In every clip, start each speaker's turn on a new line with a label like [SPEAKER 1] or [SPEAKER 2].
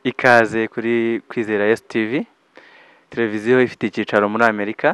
[SPEAKER 1] Ikaze kuri Kwizera Yesu TV, televiziyo ifite icyicaro muri Amerika.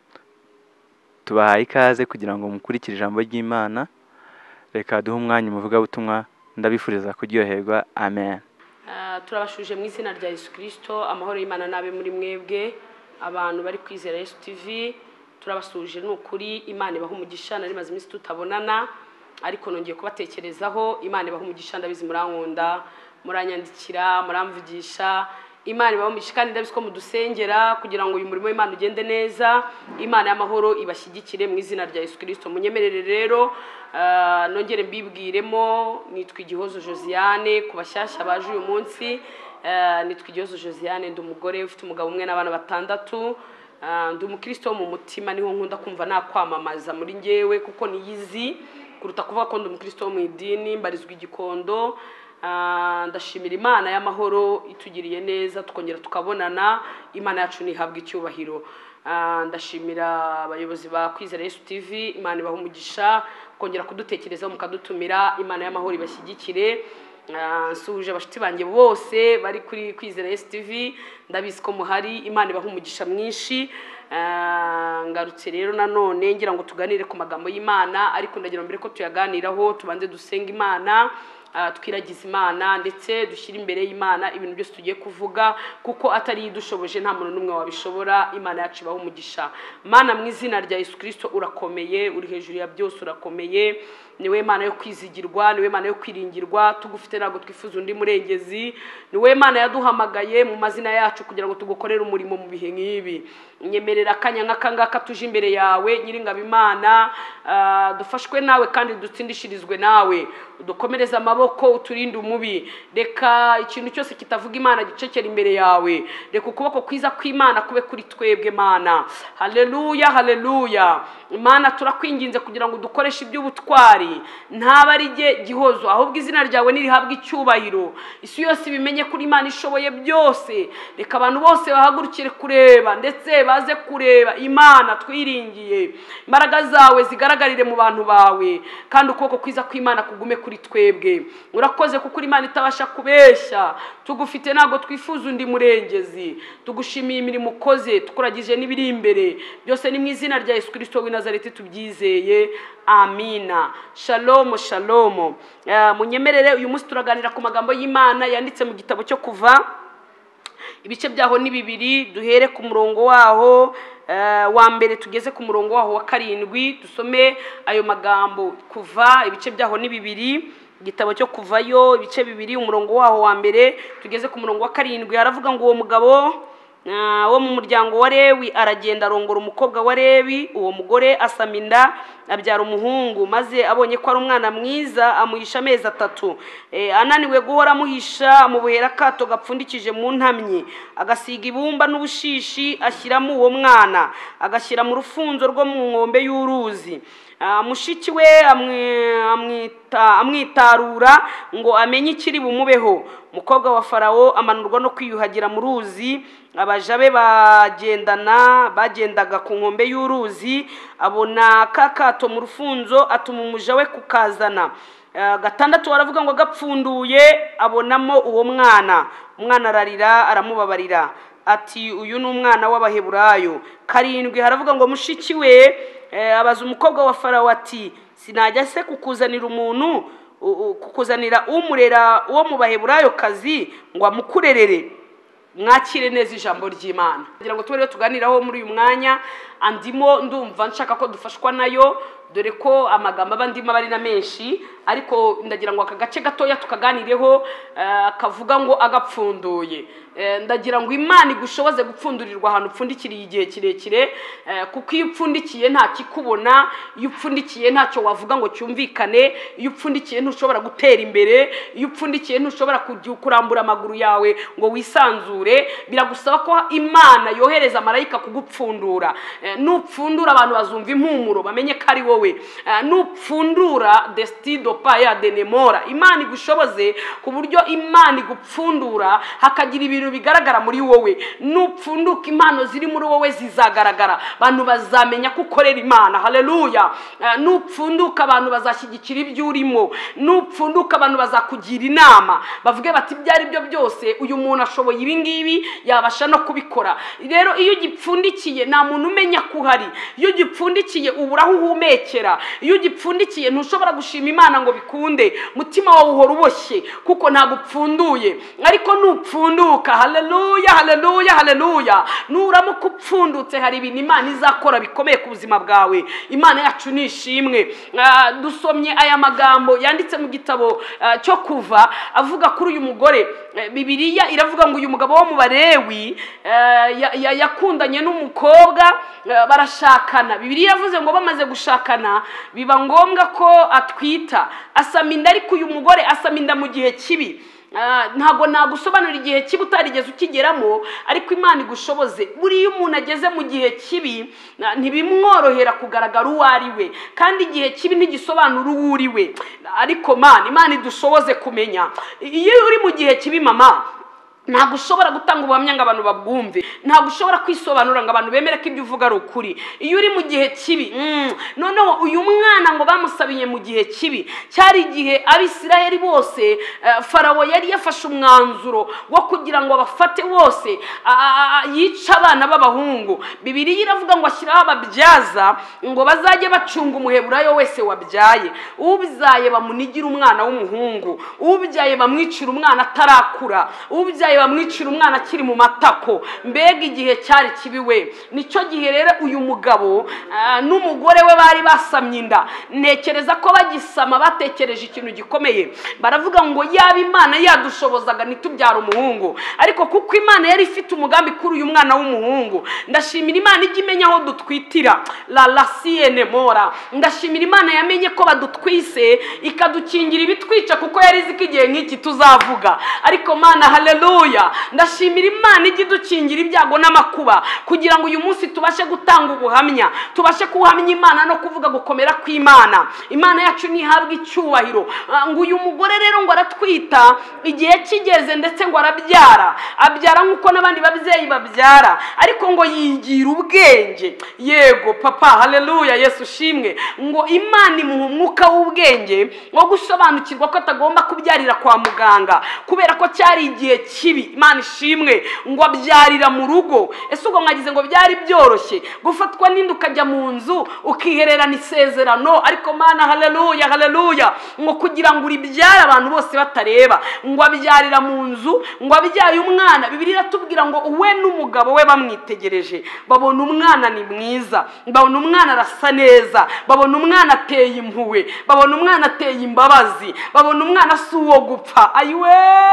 [SPEAKER 1] Tubahaye ikaze kugira ngo mukurikire ijambo ry'Imana. Reka duhe umwanya umuvugabutumwa, ndabifuriza kuryoherwa. Amen.
[SPEAKER 2] Turabashuje mu izina rya Yesu Kristo, amahoro y'Imana nabe muri mwebwe abantu bari Kwizera Yesu TV. Turabasuje n'ukuri, Imana ibaha umugisha. Nari maze iminsi tutabonana, ariko nongeye kubatekerezaho. Imana ibaha umugisha, ndabizi murankunda, muranyandikira, muramvugisha. Imana ibaha umugisha kandi ndabizi ko mudusengera kugira ngo uyu murimo w'Imana ugende neza. Imana y'amahoro ibashyigikire mu izina rya Yesu Kristo. Munyemerere rero nongere mbibwiremo, nitwa Igihozo Josiane. Ku bashyashya baje uyu munsi, nitwa Igihozo Josiane, ndi umugore ufite umugabo umwe n'abana 6. Ndi umukristo wo mu mutima, niho nkunda kumva nakwamamaza muri ngewe kuko niyizi kuruta kuvuga ko ndi umukristo wo mu idini. Mbarizwa Igikondo. Ndashimira Imana y'amahoro itugiriye neza tukongera tukabonana. Imana yacu nihabwa icyubahiro. Ndashimira abayobozi ba Kwizera Yesu TV. Imana ibaha umugisha kongera kudutekerezaho mukadutumira. Imana y'amahoro ibashyigikire. Nsuhuje abashuti banjye bose bari kuri Kwizera Yesu TV, ndabizi ko muhari. Imana ibaha umugisha mwinshi. Ngarutse rero nanone ngira ngo tuganire ku magambo y'Imana, ariko ndagira mbere ko tuyaganiraho tubanze dusenga Imana, twiragiza Imana ndetse dushyira imbere y'Imana ibintu byose tugiye kuvuga, kuko atari idushoboje nta muntu n'umwe wabishobora. Imana yacu ibaha umugisha. Mana, mu izina rya Yesu Kristo urakomeye, uri hejuru ya byose, urakomeye. Niwe Mana yo kwizigirwa, niwe Mana yo kwiringirwa. Tugufite ntabwo twifuza undi murengezi. Niwe Mana yaduhamagaye mu mazina yacu kugira ngo tugukorere umurimo mu bihe nk'ibi. Nyemerera akanya nk'akangaka tuje imbere yawe Nyiringabo Imana, dufashwe nawe kandi dutsindishirizwe nawe. Udukomereze amaboko, uturinde umubi. Reka ikintu cyose kitavuga Imana gicekera imbere yawe. Reka ukuboko kwiza kw'Imana kube kuri twebwe Mana. Haleluya, haleluya. Imana turakwinginze kugira ngo dukoreshe iby'ubutwari, ntaba ari jye Gihozo, ahubwo izina ryawe nirihabwa icyubahiro. Isi yose bimenye kuri Imana ishoboye byose. Reka abantu bose bahagurukire kureba ndetse baze kureba Imana twiringiye. Imbaraga zawe zigaragarire mu bantu bawe, kandi ukuboko kwiza kw'Imana kugume kuri twebwe. Urakoze kuko Imana itabasha kubeshya. Tugufite ntabwo twifuza undi murengezi. Tugushimiye imirimo ukoze, tukuragije n'ibiri imbere. Byose ni mu izina rya Yesu Kristo w'i Nazareti tubyizeye. Amina. Shalom, shalom. Munyemerere uyu munsi turaganira ku magambo y'Imana yanditse mu gitabo cyo Kuva. Ibice byaho ni 2, duhere ku murongo waho wa mbere tugeze ku murongo waho wa 7. Dusome ayo magambo. Kuva ibice byaho ni 2, igitabo cyo Kuvayo ibice 2, umurongo waho wa mbere tugeze ku murongo wa 7. Haravuga ngo uwo mugabo wo mu muryango wa Lewi aragenda arongora umukobwa wa Lewi. Uwo mugore asaminda abyara umuhungu, maze abonye ko ari umwana mwiza amuhisha amezi 3. Ananiwe guhora amuhisha, amubohera akato gapfundikije mu ntamyi, agasiga ibumba n'ubushishi ashyiramo uwo mwana, agashyira mu rufunzo rwo mu nkombe y'uruzi. Mushiki we amwitarura ngo amenye ikiri bumubeho. Umukobwa wa Farawo amanurwa no kwiyuhagira mu ruzi. Abaja be bagendaga ku nkombe y'uruzi, abona kakato mu rufunzo, atuma umuja we kukazana. 6 baravuga ngo gapfunduye abonamo uwo mwana. Umwana ararira, aramubabarira ati uyu ni umwana w'Abaheburayo. 7 haravuga ngo mushiki we abaza umukobwa wa Farawo ati sinajya se kukuzanira umuntu, kukuzanira umurera uwo mu Baheburayo kazi ngo amukurerere. Mwakire neza ijambo ry'Imana. Kugira ngo tubere tuganiraho muri uyu mwanya, andimo ndumva nshaka ko dufashwa nayo, dore ko amagambo abandimo bari na menshi, ariko ndagira ngo aka gace gatoya tukaganireho kavuga ngo agapfunduye. Ndagira ngo Imana igushoboze gupfundurirwa ahantu upfundikiriye igihe kirekire, kuko iyo upfundikiye nta kikubona, iyo upfundikiye ntacyo wavuga ngo cyumvikane, iyo upfundikiye ntushobora gutera imbere, iyo upfundikiye ntushobora kurambura amaguru yawe ngo wisanzure. Biragusaba ko Imana yohereza marayika kugupfundura. Nupfundura abantu bazumva impumuro, bamenye ko ari wowe. wowe. Nupfundura destido paya denemora, Imana igushoboze ku buryo Imana igupfundura hakagira ibintu bigaragara muri wowe. Nupfunduka impano ziri muri wowe zizagaragara, abantu bazamenya ko ukorera Imana. Haleluya. Nupfunduka abantu bazashyigikira ibyo urimo, nupfunduka abantu bazakugira inama, bavuge bati byari byo byose uyu muntu ashoboye ibi ngibi, yabasha no kubikora. Rero iyo ugipfundikiye nta muntu umenya ko uhari. Iyo ugipfundikiye ubura aho uhumekera. Iyo ugipfundikiye ntushobora gushima Imana ngo bikunde, mutima wawe uhora uboshye kuko ntabwo upfunduye. Ariko nupfunduka, haleluya haleluya haleluya, nuramuka upfundutse hari ibintu Imana izakora bikomeye ku buzima bwawe. Imana yacu nishimwe. Dusomye aya magambo yanditse mu gitabo cyo Kuva avuga kuri uyu mugore. Bibiliya iravuga ngo uyu mugabo wo mu Balewi yakundanye n'umukobwa, barashakana. Bibiliya yavuze ngo bamaze gushakana biba ngombwa ko atwita, asama inda. Ariko uyu mugore asama inda mu gihe kibi. Ntago nagusobanura igihe kibi utarigeze ukigeramo, ariko Imana igushoboze. Buriya umuntu ageze mu gihe kibi ntibimworohera kugaragara uwo ari we, kandi igihe kibi ntigisobanura uwo uri we. Ariko Imana idushoboze kumenya iyo uri mu gihe kibi. Mama, ntabwo ushobora gutanga ubuhamya ngo abantu babwumve, ntabwo ushobora kwisobanura ngo abantu bemere ko ibyo uvuga ari ukuri. Iyo uri mu gihe kibi, noneho uyu mwana ngo bamusabiye mu gihe kibi, cyari igihe Abisirayeli bose Farawo yari yafashe umwanzuro wo kugira ngo abafate bose yica abana b'abahungu. Bibiliya iravuga ngo ashyiraho ababyaza ngo bazajye bacunga umuheburayo wese wabyaye. Ubyaye bamunigira umwana w'umuhungu, ubyaye bamwicira umwana atarakura, ubyaye bamwicira umwana akiri mu matako. Mbega igihe cyari kibi we. Nicyo gihe rero uyu mugabo n'umugore we bari basamye inda. Ntekereza ko bagisama batekereje ikintu gikomeye, baravuga ngo yaba Imana yadushobozaga ntitubyara umuhungu. Ariko kuko Imana yari ifite umugambi kuri uyu mwana w'umuhungu, ndashimira Imana ijya imenya aho dutwitira. La siene mora, ndashimira Imana yamenye ko badutwise ikadukingira ibitwica, kuko yari izi ko igihe nk'iki tuzavuga. Ariko Mana, haleluya, ndashimira Imana ijya idukingira ibyago n'amakuba kugira ngo uyu munsi tubashe gutanga ubuhamya, tubashe kuhamya Imana no kuvuga gukomera kw'Imana. Imana yacu nihabwa icyubahiro. Ngo uyu mugore rero ngo aratwita igihe kigeze, ndetse ngo abyara nk'uko n'abandi babyeyi babyara, ariko ngo yigira ubwenge. Yego papa, haleluya, Yesu shimwe. Ngo Imana imuha umwuka w'ubwenge wo gusobanukirwa ko atagomba kubyarira kwa muganga kubera ko cyari igihe kibi. Imana ishimwe. Ngo abyarira mu rugo. Ese ubwo mwagize ngo byari byoroshye gufatwa n'indi ukajya mu nzu ukihererana isezerano? Ariko Mana, haleluya haleluya, ngo kugira ngo uribyara abantu bose batareba, ngo abyarira mu nzu, ngo abyaye umwana. Bibiliya iratubwira ngo we n'umugabo we bamwitegereje, babona umwana ni mwiza, babona umwana arasa neza, babona umwana ateye impuhwe, babona umwana ateye imbabazi, babona umwana si uwo gupfa. Ayiwe,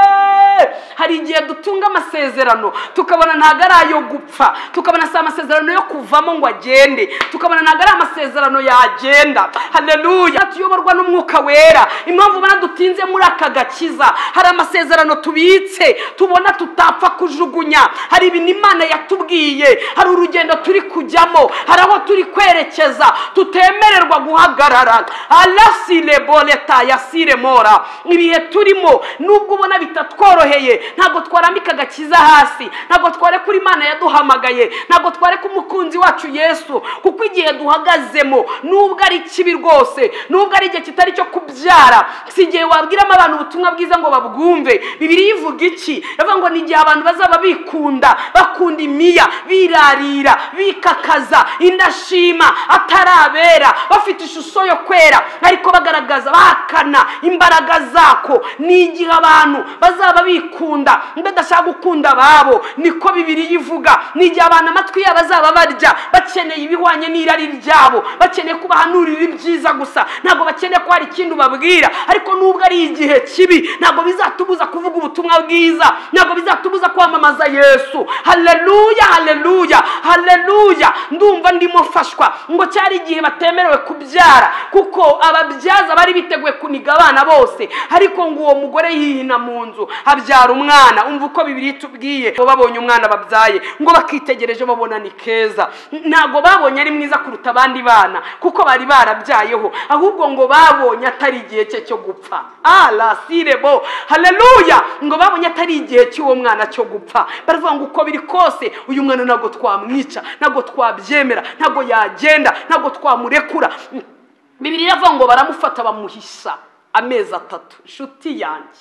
[SPEAKER 2] hari igihe dutunga amasezerano tukabona ntago ari ayo gupfa, tukabona si amasezerano yo kuvamo ngo agende, tukabona ntago ari amasezerano yagenda. Haleluya. Tuyoborwa n'umwuka wera. Impamvu bana dutinze muri aka gakiza, hari amasezerano tubitse tubona tutapfa kujugunya. Hari ibintu Imana yatubwiye, hari urugendo turi kujyamo, hari aho turi kwerekeza tutemererwa guhagarara. Alasile boleta yasire mora. Ibihe turimo nubwo ubona bitatworoheye, ntabwo twarambika agakiza hasi, ntabwo tware kuri Imana yaduhamagaye, ntabwo tware ku mukunzi wacu Yesu, kuko igihe duhagazemo nubwo ari kibi rwose, nubwo ari igihe kitari cyo kubyara, si igihe wabwiramo abantu ubutumwa bwiza ngo babwumve. Bibiliya ivuga iki? Iravuga ngo ni igihe abantu bazaba bikunda, bakunda imiya, birarira, bikakaza, indashima, atarabera, bafite ishusho yo kwera ariko bagaragaza bahakana imbaraga zako. Ni igihe abantu bazaba bikunda badashaka gukunda babo, niko Bibiliya ivuga. Ni igihe abantu amatwi yabo bazaba barya bakeneye ibihwanye n'irari ryabo, bakeneye kubahanurira ibyiza gusa, ntabwo bakeneye ko hari ikintu babwira. Ariko nubwo ari igihe kibi, ntabwo bizatubuza kuvuga ubutumwa bwiza, ntabwo bizatubuza kwamamaza Yesu. Haleluya haleluya haleluya. Ndumva ndimo fashwa ngo cyari igihe batemerewe kubyara, kuko ababyaza bari biteguye kuniga abana bose. Ariko ngo uwo mugore yihina mu nzu abyara umwana. umwana, umva uko Bibiliya itubwiye, ngo babonye umwana babyaye ngo bakitegereje babona ni keza. Ntago babonye ari mwiza kuruta abandi bana kuko bari barabyayeho, ahubwo ngo babonye atari igihe cye cyo gupfa. La sirebo, haleluya, ngo babonye atari igihe cy'uwo mwana cyo gupfa. Baravuga ngo uko biri kose uyu mwana ntago twamwica, ntago twabyemera, ntago yagenda, ntago twamurekura. Bibiliya iravuga ngo baramufata bamuhisha amezi 3. Inshuti yanjye,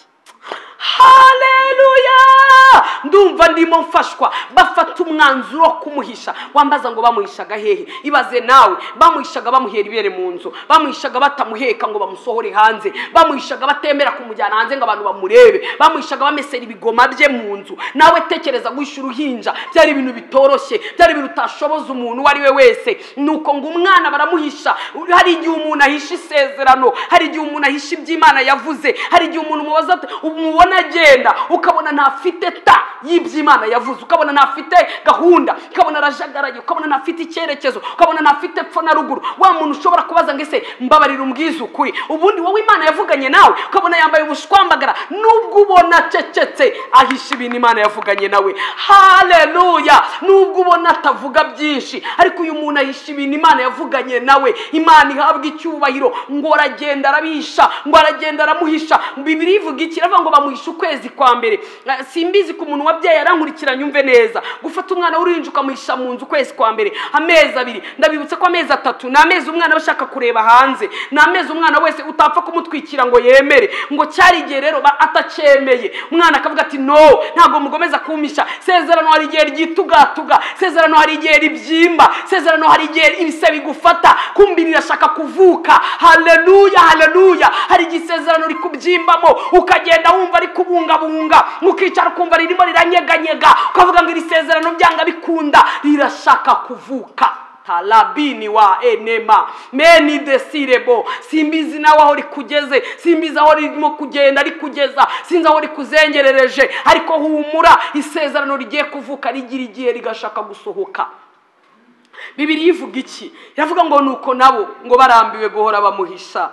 [SPEAKER 2] haleluya, ndumva ndimo mfashwa. Bafata umwanzuro kumuhisha. Wambaza ngo bamuhishaga hehe? Ibaze nawe, bamuhishaga bamuhera ibere mu nzu, bamuhishaga batamuheka ngo bamusohore hanze, bamuhishaga batemera kumujyana hanze ngo abantu bamurebe, bamuhishaga bamesera ibigoma bye mu nzu. Nawe tekereza guhisha uruhinja, byari ibintu bitoroshye, byari ibintu utashoboza umuntu uwo ari we wese. Nuko ngo umwana baramuhisha. Hari igihe umuntu ahisha isezerano, hari igihe umuntu ahisha iby'Imana yavuze, hari igihe umuntu mubaza umubona agenda ukabona ntafite ta y'iby'Imana yavuze, ukabona ntafite gahunda, ukabona arajagaraye, ukabona ntafite icyerekezo, ukabona ntafite epfo na ruguru. Wa muntu ushobora kubaza ngo ese mbabarira umbwiza ukuri, ubundi wowe Imana yavuganye nawe, ukabona yambaye ubushwambagara, nubwo ubona cecetse ahisha ibintu Imana yavuganye nawe. Haleluya, nubwo ubona atavuga byinshi, ariko uyu muntu ahisha ibintu Imana yavuganye nawe. Imana ihabwa icyubahiro. Ngo aragenda arabihisha, ngo aragenda aramuhisha. Bibiliya ivuga iki? Iravuga ngo bamuhisha ukwezi kwa mbere. Simbizi ku muntu wabyaye arankurikiranye umve neza. Gufata umwana w'uruhinja ukamuhisha mu nzu ukwezi kwa mbere, amezi 2. Ndabibutse ko amezi 3 ni amezi umwana bashaka kureba hanze, ni amezi umwana wese utapfa kumutwikira ngo yemere. Ngo cyari igihe rero atacemeye, umwana akavuga ati no, ntago mugomeza kumisha. Sezerano hari igihe ryitugatuga, sezerano hari igihe ribyimba, sezerano hari igihe ibise bigufata, kumbirira shaka kuvuka. Haleluya, haleluya. Hari igisezerano rikubyimbamo ukagenda wumva ari kubungabunga, mukicara kumva ririmo riranyeganyega, ukavuga ngo iri sezerano byanga bikunda rirashaka kuvuka. Talabini wa enema meni desirebo. Simbizi nawe aho rikugeze, simbizi aho ririmo kugenda rikugeza, sinzi aho rikuzengerereje, ariko humura, isezerano rigiye kuvuka rigira igihe rigashaka gusohoka. Bibiliya ivuga iki? Iravuga ngo nuko nabo ngo barambiwe guhora bamuhisha,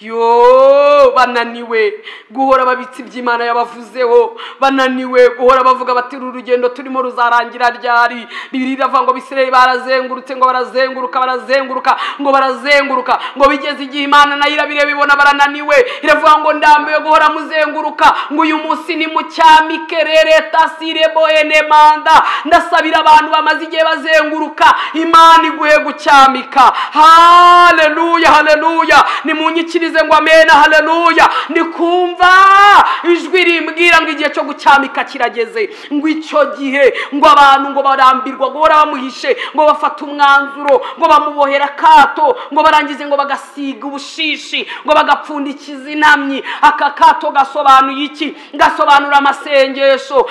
[SPEAKER 2] bananiwe guhora babitsi by'Imana yabavuzeho, bananiwe guhora bavuga bati urugendo turimo ruzarangira ryari. Bibiliya iravuga ngo Bisirayeli barazengurutse, ngo barazenguruka, ngo bigeze igihe Imana nayo irabire bibona barananiwe. Iravuga ngo ndambiwe guhora muzenguruka, ngo uyu munsi ni mu cyamikerere tasirebo enemanda. Ndasabira abantu bamaze igihe bazenguruka, Imana iguhe gucyamika. Haleluya, haleluya. Nimunyikirize ngo amen, haleluya. Ndikumva ijwi rimbwira ngo igihe cyo gucyamika kirageze. Ngo icyo gihe ngo abantu ngo barambirwa guhora bamuhishe, ngo bafata umwanzuro, ngo bamubohera kato, ngo barangize ngo bagasiga ubushishi, ngo bagapfundikiza inamyi. Aka kato gasobanuye iki? Gasobanura amasengesho,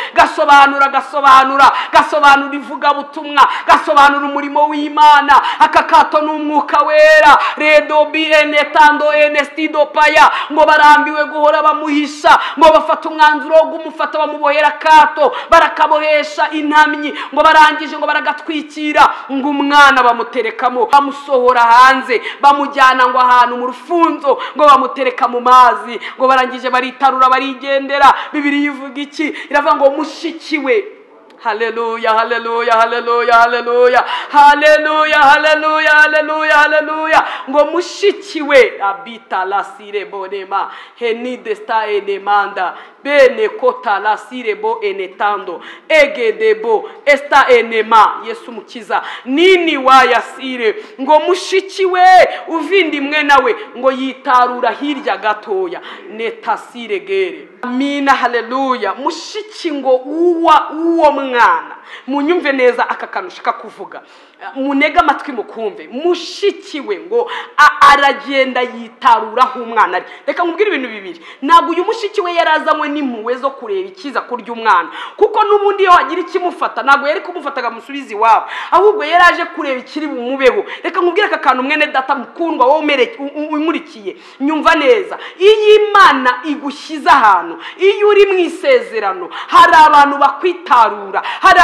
[SPEAKER 2] gasobanura ivuga butumwa, gasobanura umurimo w'Imana. Aka kato n'umwuka wera. Redo biene tando enestido paya. Ngo barambiwe guhora bamuhisha, ngo bafata umwanzuro wo kumufata bamubohera kato, barakabohesha intamyi, ngo barangije ngo baragatwikira, ngo umwana bamuterekamo, bamusohora hanze, bamujyana ngo ahantu mu rufunzo, ngo bamutereka mu mazi, ngo barangije baritarura barigendera. Bibiliya ivuga iki? Iravuga ngo mushikiwe. Haleluya, haleluya, haleluya, haleluya, haleluya, haleluya, haleluya, haleluya. Ngo mushikiwe abita la sirebo nema henide sta enemanda bene kota la sirebo enetando egedebo esta enema. Yesu mukiza nini wayasire. Ngo mushikiwe uvindimwe nawe, ngo yitarura hirya gatoya netasire gere. Amina, haleluya. Mushiki ngo uwo mwana, munyumve neza aka kanushaka kuvuga, munega amatwi mukumve. Mushikiwe ngo aragenda yitarura aho umwana ari. Reka nkubwire ibintu bibiri. Ntabwo uyu mushikiwe yarazanywe n'impuhwe zo kureba ikiza kurya umwana, kuko nubundi iyo hagira ikimufata ntabwo yari kumufataga musubizi wabo, ahubwo yaraje kureba ikiri bumubeho. Reka nkubwire aka kantu mwene data mukundwa wowe umurikiye, nyumva neza. Iyi Imana igushyize ahantu, iyo uri mu isezerano, hari abantu bakwitarura, hari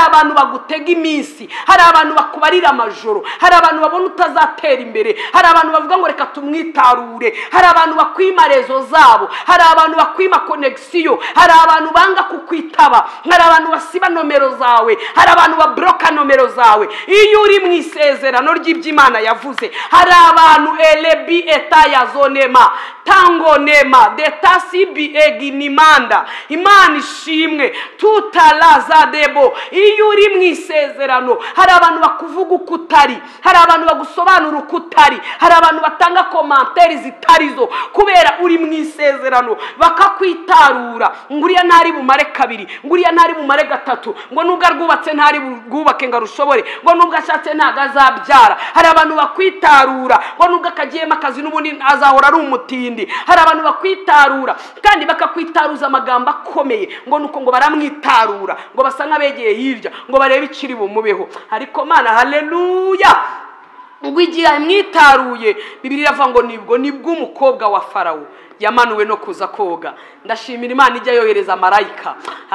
[SPEAKER 2] abantu bagutega iminsi, hari abantu bakubarira amajoro, hari abantu babona utazatera imbere, hari abantu bavuga ngo reka tumwitarure, hari abantu bakwima rezo zabo, hari abantu bakwima connection, hari abantu banga kukwitaba, hari abantu basiba nomero zawe, hari abantu babloka nomero zawe. Iyo uri mu isezerano ry'iby'Imana yavuze, hari abantu elebi eta yazonema tango nema detasibi eginimanda. Imana ishimwe tutalaza debo. Iyo uri mu isezerano, hari abantu bakuvuga uko utari, hari abantu bagusobanura uko utari, hari abantu batanga komanteri zitarizo kubera uri mu isezerano, bakakwitarura. Nguriya ntari bumare kabiri, nguriya ntari bumare gatatu, ngo nubwo arwubatse ntari bwubake ngo rushobore, ngo nubwo ashatse ntago azabyara. Hari abantu bakwitarura ngo nubwo akagiyemo akazi n'ubundi azahora ari umutindi. Hari abantu bakwitarura kandi bakakwitaruza amagambo akomeye ngo nuko ngo baramwitarura, ngo basa nk'abegeye hirya ngo barebe ikiri bumubeho. Ariko Mana haleluya, ubwo igihe mwitaruye, Bibiliya iravuga ngo nibwo umukobwa wa Farawo yamanuwe no kuza koga. Ndashimira Imana ijya yohereza marayika,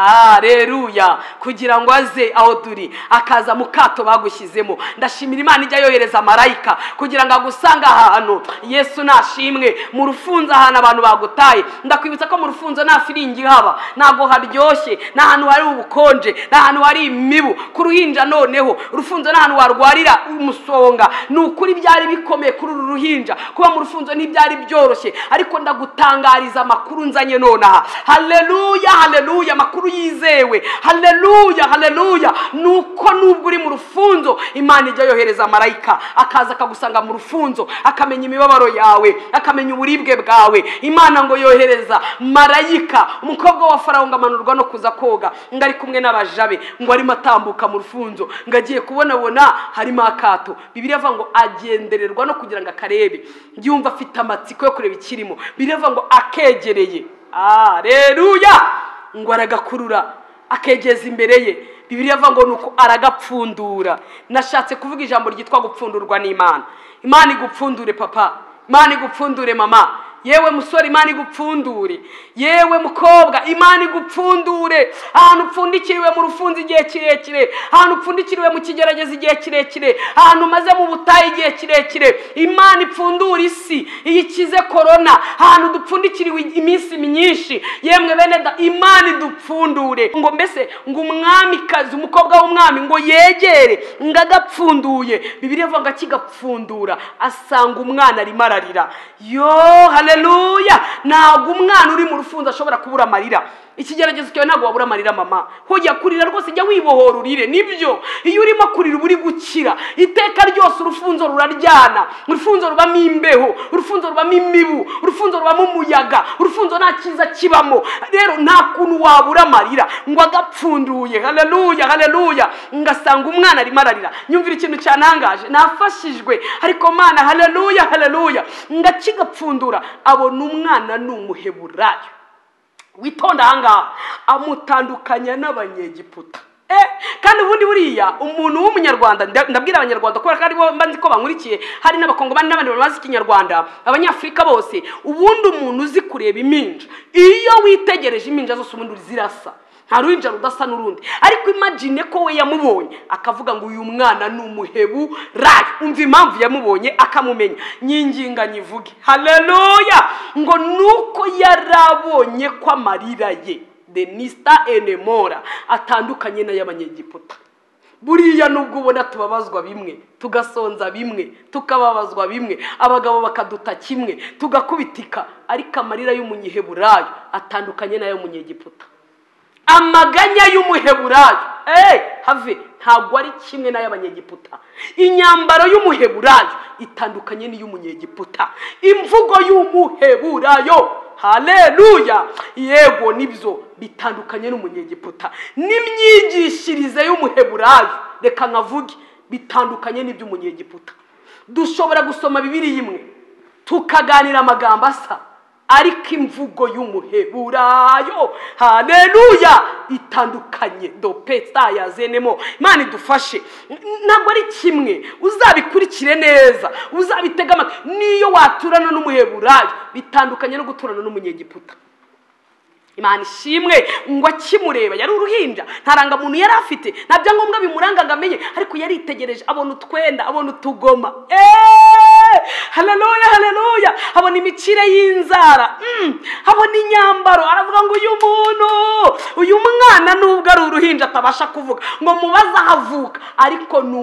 [SPEAKER 2] haleluya, kugira ngo aze aho turi, akaza mu kato bagushyizemo. Ndashimira Imana ijya yohereza marayika kugira ngo agusanga ahantu. Yesu nashimwe. Mu rufunzo ahantu abantu bagutaye, ndakwibutsa ko mu rufunzo nta firingi haba, ntago haryoshye, nta hantu hari ubukonje, nta hantu hari imibu. Ku ruhinja noneho urufunzo nta hantu warwarira umusonga. Nukuri byari bikomeye kuri uru ruhinja kuba mu rufunzo, ntibyari byoroshye, ariko ndagutangariza amakuru nzanye nonaha. Haleluya, haleluya, makuru yizewe. Haleluya, haleluya. Nuko nubwo uri mu rufunzo, Imana ijya yohereza marayika akaza akagusanga mu rufunzo, akamenya imibabaro yawe, akamenya uburibwe bwawe. Imana ngo yohereza marayika. Umukobwa wa Farawo ngamanurwa no kuza koga, ngari kumwe n'abajabe, ngo arimo atambuka mu rufunzo, ngagiye kubona harimo akato. Bibiliya ivuga ngo agendererwa no kugira ngo akarebe, yumva afite amatsiko yo kureba ikirimo. Bibiliya ivuga ngo akegereye, haleluya, ngo aragakurura akegeza imbere ye. Bibiliya ivuga ngo nuko aragapfundura. Nashatse kuvuga ijambo ryitwa gupfundurwa n'Imana. Imana igupfundure papa, Imana igupfundure mama, yewe musore Imana igupfundure, yewe mukobwa Imana igupfundure. Ahantu upfundikiriwe mu rufunzo igihe kirekire, ahantu upfundikiriwe mu kigerageza igihe kirekire, ahantu maze mu butayi igihe kirekire, Imana ipfundura isi iyikize corona. Ahantu dupfundikiriwe iminsi myinshi, yemwe bene da, Imana idupfundure. Ngo mbese ngo umwamikazi, umukobwa w'umwami ngo yegere ngagapfunduye. Bibiliya ivuga ngo akigapfundura asanga umwana arimo ararira. Yo haleluya, ntabwo umwana uri mu rufunzo ashobora kubura amarira. Ikigeragezo cyawe ntabwo wabura amarira mama, hojya kurira rwose, jya wibohora urire. Nibyo, iyo urimo kurira uri gukira. Iteka ryose urufunzo ruraryana, urufunzo rubamo imbeho, urufunzo rubamo imibu, urufunzo rubamo umuyaga, urufunzo nta cyiza kibamo. Rero nta kuntu wabura amarira. Ngo agapfunduye, haleluya, haleluya, ngasanga umwana arimo ararira. Nyumvira ikintu cyanangaje, nafashijwe. Ariko Mana haleluya, haleluya, ngakigapfundura abona umwana n'umuheburayo. Witonda ahangaha, amutandukanya n'abanyegiputa. Kandi ubundi buriya umuntu w'umunyarwanda, ndabwira abanyarwanda kubera ko aribo mbanzi ko bankurikiye, hari n'abakongomani n'abandi bazi ikinyarwanda, abanyafrika bose, ubundi umuntu uzi kureba iminja, iyo witegereje iminja zose ubundi zirasa, nta ruhinja rudasa n'urundi. Ariko imagine ko we yamubonye akavuga ngo uyu mwana n'umuhebu rayo. Umva impamvu yamubonye akamumenya. Nyinginga nyivuge, haleluya, ngo nuko yarabonye ko amarira ye denista enemora atandukanye n'ay'abanyegiputa. Buriya nubwo ubona tubabazwa bimwe, tugasonza bimwe, tukababazwa bimwe, abagabo bakaduta kimwe, tugakubitika, ariko amarira y'umunyeheburayo atandukanye n'ay'umunyegiputa. Amaganya y'umuheburayo have ntabwo ari kimwe n'ay'abanyegiputa. Inyambaro y'umuheburayo itandukanye n'iy'umunyegiputa. Imvugo y'umuheburayo, haleluya, yego nibyo bitandukanye n'umunyegiputa. N'imyigishirize y'umuheburayo, reka nkavuge, bitandukanye n'iby'umunyegiputa. Dushobora gusoma Bibiliya imwe tukaganira amagambo asa, ariko imvugo y'umuheburayo, haleluya, itandukanye. Do pesta yazenemo. Imana idufashe, ntabwo ari kimwe. Uzabikurikire neza, uzabitega amatwi. Niyo waturana n'umuheburayo, bitandukanye no guturana n'umunyegiputa. Imana ishimwe. Ngo akimureba yari uruhinja, nta rangamuntu yari afite, nta byangombwa bimuranga ngo amenye, ariko yaritegereje abona utwenda, abona utugoma, haleluya haleluya, abona imicire y'inzara, abona inyambaro, aravuga ngo uyu muntu, uyu mwana nubwo ari uruhinja atabasha kuvuga, ngo mubaze ahavuka, ariko ni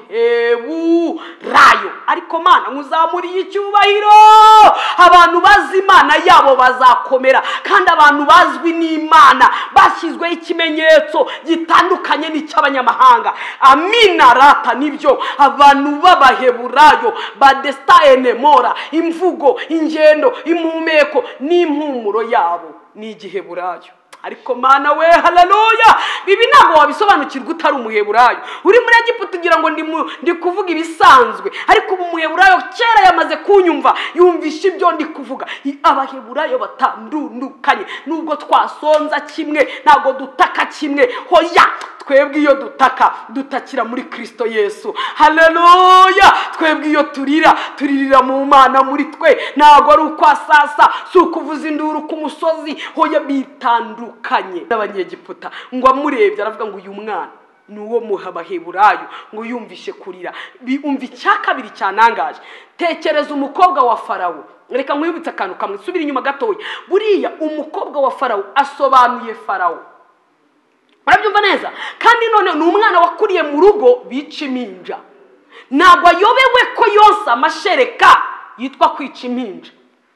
[SPEAKER 2] umuheburayo. Ariko Mana muzamuriye icyubahiro, abantu bazi Imana yabo bazakomera, kandi abantu bazwi n'Imana bashyizweho ikimenyetso gitandukanye n'icy'abanyamahanga. Amina rata. Nibyo abantu b'abaheburayo badestaenemora, imvugo, ingendo, impumeko n'impumuro yabo ni igiheburayo. Ariko Mana we, haleluya, bibi ntabwo wabisobanukirwa utari umuheburayo. Uri muri Egiputa ugira ngo ndi kuvuga ibisanzwe, ariko umuheburayo kera yamaze kunyumva, yumvisha ibyo ndi kuvuga. Abaheburayo batandukanye, nubwo twasonza kimwe ntabwo dutaka kimwe. Hoya, twebwe iyo dutakira muri Kristo Yesu. Haleluya. Twebwe iyo turirira mu Mana muri twe, ntabwo ari ukwasasa, si ukuvuza induru ku musozi. Hoya, bitandukanye n'Abanyegiputa. Ngo amurebye aravuga ngo uyu mwana ni uwo muhabaheburayo, ngo yumvishe kurira. Umva icya kabiri cyanangaje. Tekereza umukobwa wa Farawo. Reka nkwibutse akantu kamwe, subira inyuma gatoya. Buriya umukobwa wa Farawo asobanuye Farawo. Urabyumva neza? Kandi none ni umwana wakuriye mu rugo bica impinja. Ntabwo ayobewe ko yose amashereka yitwa kwica impinja.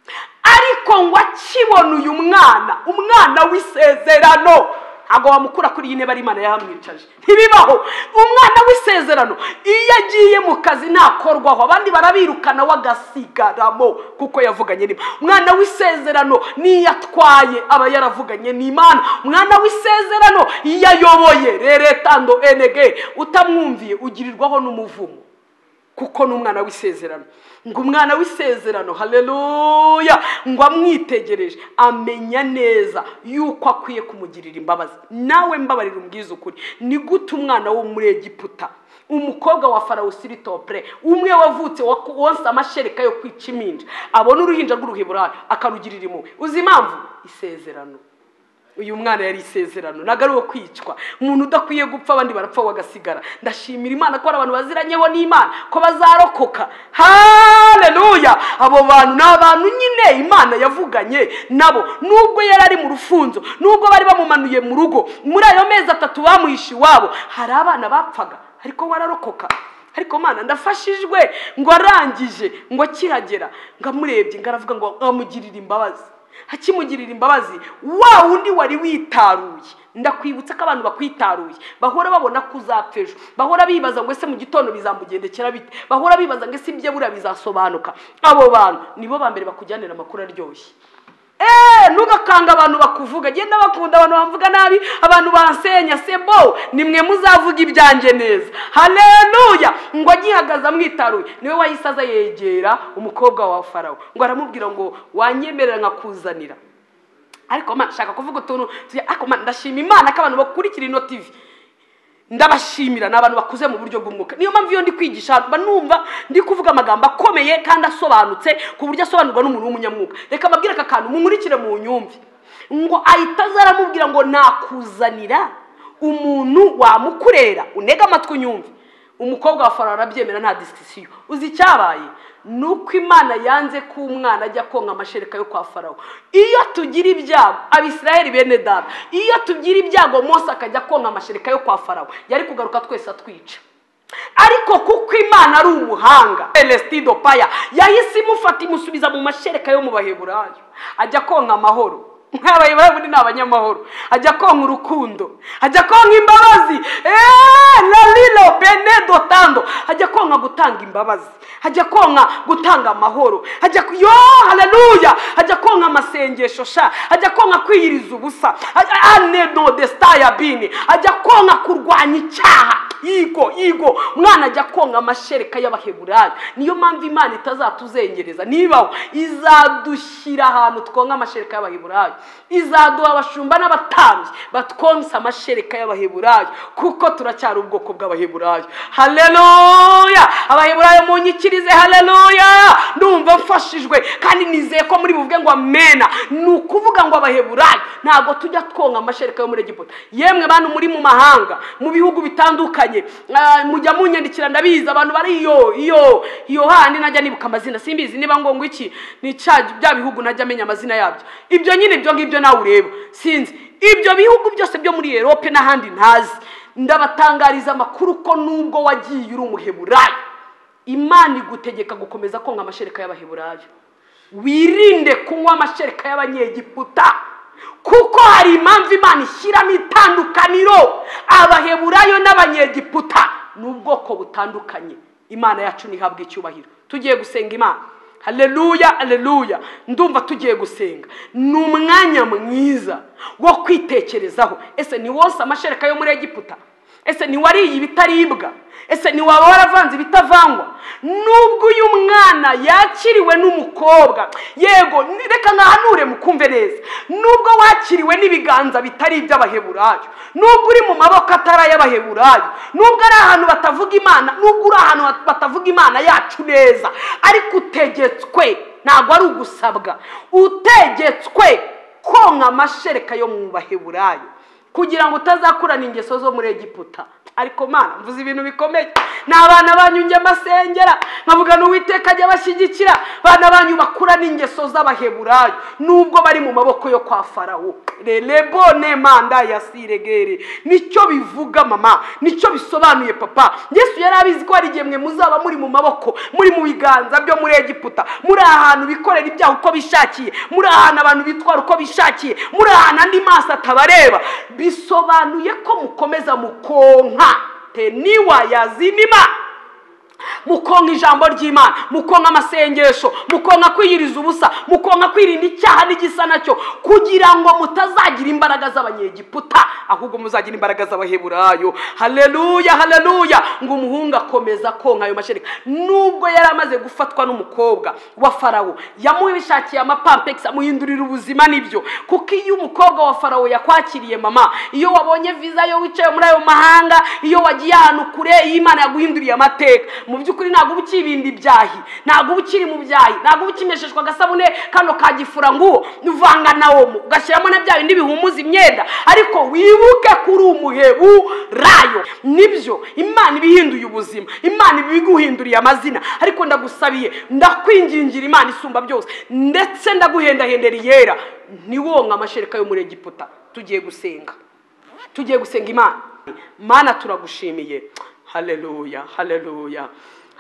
[SPEAKER 2] Ariko ngo akibona uyu umwana w'isezerano, ntabwo wamukura kuri iyi ntebe ari Imana yahamwicaje. Ntibibaho. Umwana w'isezerano iyo agiye mu kazi ntakorwaho, abandi barabirukana wagasigaramo kuko yavuganye n'Imana. Umwana w'isezerano niyo atwaye aba yaravuganye n'Imana. Umwana w'isezerano iyo ayoboye reretando enege, utamwumviye ugirirwaho n'umuvumo, kuko n'umwana w'isezerano. Ngo umwana w'isezerano, haleluya, ngo amwitegereje amenya neza yuko akwiye kumugirira imbabazi. Nawe mbabarira umbwiza ukuri, ni gute umwana wo muri Egiputa, umukobwa wa Farawo Siritople, umwe wavutse wonse amashereka yo kwica impinja, abona uruhinja rw'uruheburayo akarugirira impuhwe? Uzi impamvu? Isezerano. Uyu mwana yari isezerano, nagari wo kwicwa. Umuntu udakwiye gupfa abandi barapfa wagasigara. Ndashimira Imana ko abantu baziranyeho n'Imana ko bazarokoka. Haleluya. Abo bantu n'abantu nyine Imana yavuganye nabo, nubwo yari ari mu rufunzo, nubwo bari bamumanuye mu rugo, muri ayo mezi 3 bamuhishe iwabo, hari abana bapfaga, ariko wararokoka. Ariko Mana ndafashijwe, ngo arangije, ngo akihagera, ngo amurebye, ngo aravuga ngo amugirira imbabazi. Hakimugirira imbabazi, wa wundi wari witaruye. Ndakwibutsa ko abantu bakwitaruye bahora babona kuzapfa ejo, bahora bibaza ngo ese mu gitondo bizamugendekera bite, bahora bibaza ngo ese ibye bura bizasobanuka. Abo bantu nibo bambere bakujyanira amakuru aryoshye. Nugakanga abantu bakuvuga. Genda bakunda abantu bamvuga nabi, abantu bansenya, sebo nimwe muzavuga ibyanje neza. Haleluya. Ngo agihagaza mwitaruye, niwe wayisaza yegera umukobwa wa Farawo, ngo aramubwira ngo wanyemerera nkakuzanira. Ariko Mana shaka kuvuga utuntu, ariko Mana ndashima Imana ko abantu bakurikira ino TV. Ndabashimira n'abantu bakuze mu buryo bw'umwuka. Niyo mpamvu iyo ndi kwigisha banumva ndi kuvuga amagambo akomeye kandi asobanutse ku buryo asobanurwa n'umuntu w'umunyamwuka. Reka mbabwire aka kantu munkurikire mu nyumvi. Ngo ahita zaramubwira ngo nakuzanira umuntu wamukurera, unega amatwi unyumve. Umukobwa wa Farawo arabyemera nta discussion. Uzi cyabaye? Nuko Imana yanze ko umwana ajya konka amashereka yo kwa Farawo. Iyo tugira ibyago, Abisirayeli bene data, iyo tugira ibyago Mose akajya konka amashereka yo kwa Farawo, yari kugaruka twese atwica. Ariko kuko Imana ari umuhanga, Elestido Paya yahise imufata imusubiza mu mashereka yo mu baheburayo, ajya konka amahoro. Nk'abayibara muri n'abanyamahoro, ajya konka urukundo, ajya konka imbabazi. Lalilo benedo tando, ajya konka gutanga imbabazi, ajya konka gutanga amahoro, ajya yo haleluya, ajya konka amasengesho sha, ajya konka kwiyiriza ubusa, anedo destaya bini, ajya konka kurwanya icyaha. yigo umwana ajya konka amashereka y'Abaheburayo. Niyo mpamvu Imana itazatuzengereza, niba izadushyira ahantu twonka amashereka y'Abaheburayo, izaduha abashumba n'abatambyi batwonsa amashereka y'Abaheburayo, kuko turacyari ubwoko bw'Abaheburayo. Haleluya! Abaheburayo munyikirize, haleluya! Ndumva mfashijwe kandi nizeye ko muri buvuge ngo amena. Ni ukuvuga ngo Abaheburayo ntabwo tujya twonka amashereka yo muri Egiputa. Yemwe bantu muri mu mahanga, mu bihugu bitandukanye, mujya munyandikira, ndabizi abantu bari iyo handi najya nibuka amazina, simbizi niba ngo iki ni bya bihugu najya amenya amazina yabyo. Ibyo nyine ibyo ngibyo nawe ureba, sinzi ibyo bihugu byose byo muri Europe n'ahandi ntazi. Ndabatangariza amakuru ko nubwo wagiye uri Umuheburayo, Imana igutegeka gukomeza konka amashereka y'Abaheburayo. Wirinde kunywa amashereka y'Abanyegiputa, kuko hari impamvu Imana ishyiramo itandukaniro. Abaheburayo n'Abanyegiputa ni ubwoko butandukanye. Imana yacu nihabwe icyubahiro. Tugiye gusenga Imana. Haleluya, haleluya. Ndumva tugiye gusenga. Ni umwanya mwiza wo kwitekerezaho. Ese ni wose amashereka yo muri Egiputa? Ese ni wariye ibitaribwa? Ese ni waba waravanze ibitavangwa? Nubwo uyu mwana yakiriwe n'umukobwa, yego reka nkahanure mukumve neza, nubwo wakiriwe n'ibiganza bitari iby'Abaheburayo, nubwo uri mu maboko atari ay'Abaheburayo, nubwo ari ahantu batavuga Imana, nubwo uri ahantu batavuga Imana yacu neza, ariko utegetswe, ntabwo ari ugusabwa, utegetswe konka amashereka yo mu Baheburayo kugira ngo utazakurana ingeso zo muri Egiputa. Ariko Mana, mvuze ibintu bikomeye. N'abana banyu njye masengera, nkavuga n'Uwiteka ajya bashyigikira bana banyu bakurana ingeso z'Abaheburayo nubwo bari mu maboko yo kwa Farawo. Lebone manda ya siregere. Nicyo bivuga mama, nicyo bisobanuye papa. Yesu yari abizi ko ari gemwe muzaba muri mu maboko, muri mu biganza byo muri Egiputa, muri ahantu bikorera ibyaha uko bishakiye, muri ahantu abantu bitwara uko bishakiye, muri ahantu andi maso atabareba. Bisobanuye ko mukomeza mukonka teniwa yazinima, mukonka ijambo ry'Imana, mukonka amasengesho, mukonka kwiyiriza ubusa, mukonka kwirinda icyaha n'igisa nacyo, kugira ngo mutazagira imbaraga z'Abanyegiputa, ahubwo muzagira imbaraga z'Abaheburayo. Haleluya, haleluya. Ngo umuhungu akomeza konka ayo mashereka nubwo yari amaze gufatwa n'umukobwa wa Farawo. Yamuhishakiye amapampex, amuhindurira ubuzima. Nibyo kuko iyo umukobwa wa Farawo yakwakiriye mama, iyo wabonye visa yo wicaye muri ayo mahanga, iyo wagiye ahantu kure, Imana yaguhinduriye amateka. Mu byukuri ntabwo ubukibindi ibyahi, ntabwo ubukiri mu byahi, ntabwo ubukimesheshwa agasabune kano kagifura nguwo uvanga nawo ugashyiramo na bya bindi bihumuza imyenda, ariko wibuke kuri Umuheburayo. Nibyo Imana ibihinduye ubuzima, Imana ibiguhinduriye amazina, ariko ndagusabiye, ndakwingingira Imana isumba byose, ndetse ndaguhendahendera yera, niwonka amashereka yo muri Egiputa. Tugiye gusenga, tugiye gusenga Imana. Mana turagushimiye. Haleluya, haleluya,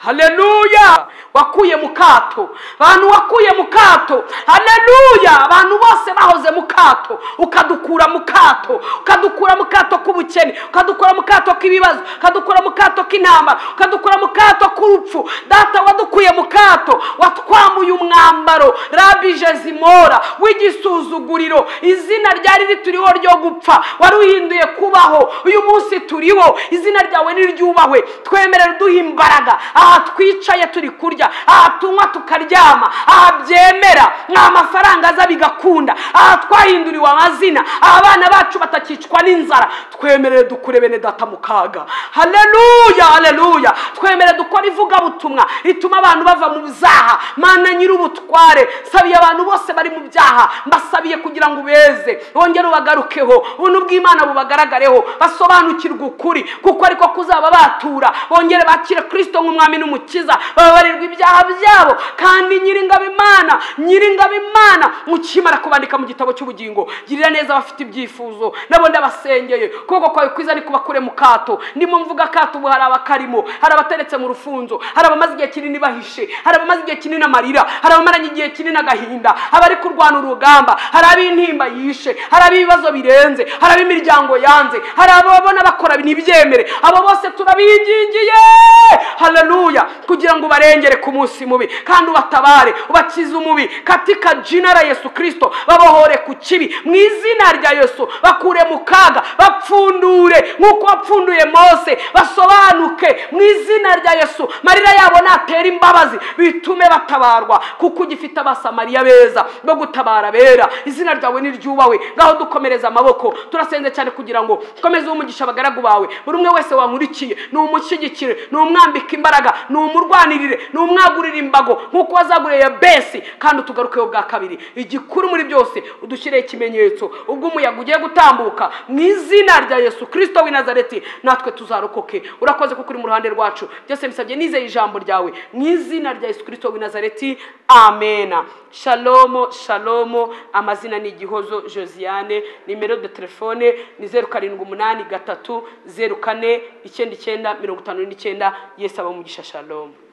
[SPEAKER 2] haleluya. Wakuye mu kato abantu, wakuye mu kato. Haleluya. Abantu bose bahoze mu kato, ukadukura mu kato, ukadukura mu kato k'ubukene, ukadukura mu kato k'ibibazo, ukadukura mu kato k'intambara, ukadukura mu kato k'urupfu. Data, wadukuye mu kato, watwambuye umwambaro Rabi Jezimora w'igisuzuguriro. Izina ryari rituriho ryo gupfa waruhinduye kubaho. Uyu munsi turiho, izina ryawe niryubahwe. Twemerera uduha imbaraga aha twicaye turi kurya, aha tunywa tukaryama, aha byemera n'amafaranga aza bigakunda, aha twahinduriwe amazina, abana bacu batakicwa n'inzara. Twemerere dukure bene data mu kaga. Haleluya, haleluya. Twemerere dukora ivugabutumwa rituma abantu bava mu byaha. Mana nyir'ubutware, sabiye abantu bose bari mu byaha, mbasabiye kugira ngo ubeze, wongere ubagarukeho, ubuntu bw'Imana bubagaragareho, basobanukirwe ukuri, kuko ariko kuzaba batura, bongere bakire Kristo nk'umwami n'umukiza, bababarirwa ibyaha byabo. Kandi nyiringabo Imana mukimara kubandika mu gitabo cy'ubugingo, girira neza abafite ibyifuzo, nabo ndabasengeye, kuko kwawe kwiza ni kubakure mu kato. Ndimo mvuga kato, ubu hari abakarimo, hari abateretse mu rufunzo, hari abamaze igihe kinini bahishe, hari abamaze igihe kinini amarira, hari abamaranye igihe kinini agahinda, abari kurwana urugamba, hari ab'intimba yishe, hari ab'ibibazo birenze, hari ab'imiryango yanze, hari ababona bakora ntibyemere. Abo bose turabingingiye. Haleluya. haleluya, kugira ngo ubarengere ku munsi mubi kandi ubatabare, ubakize umubi katika jina la Yesu Kristo. Babohore ku kibi mu izina rya Yesu, bakure mu kaga, bapfundure nk'uko wapfunduye Mose, basobanuke mu izina rya Yesu. Marira yabo natera imbabazi, bitume batabarwa, kuko ugifite abasamariya beza bo gutabara bera. Izina ryawe niryubahwe. Ngaho dukomereza amaboko, turasenze cyane kugira ngo ukomeze umugisha abagaragu bawe. Buri umwe wese wankurikiye ni umushyigikire, ni umwambika imbaraga, ni umurwanirire, ni umwagurira imbago nk'uko wazaguriye Besi, kandi utugarukeho bwa kabiri. Igikuru muri byose udushyire ikimenyetso ubwo umuyaga ugiye gutambuka mu izina rya Yesu Kristo w'i Nazareti, natwe tuzarokoke. Urakoze kuko uri mu ruhande rwacu. Byose bisabye nizeye ijambo ryawe mu izina rya Yesu Kristo w'i Nazareti, amena. Shalom, shalom. Amazina ni Gihozo Josiane, nimero de telefone ni 0783 04 99 59. Yesu abamugisha. Shalom.